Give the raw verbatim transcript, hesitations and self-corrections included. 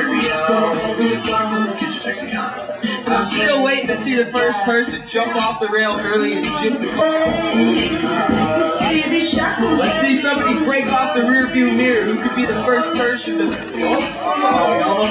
sexy on. Get your sexy on. I'm still waiting to see the first person jump off the rail early and shift the car. Let's see somebody break off the rear view mirror. Who could be the first person to... Oh, oh,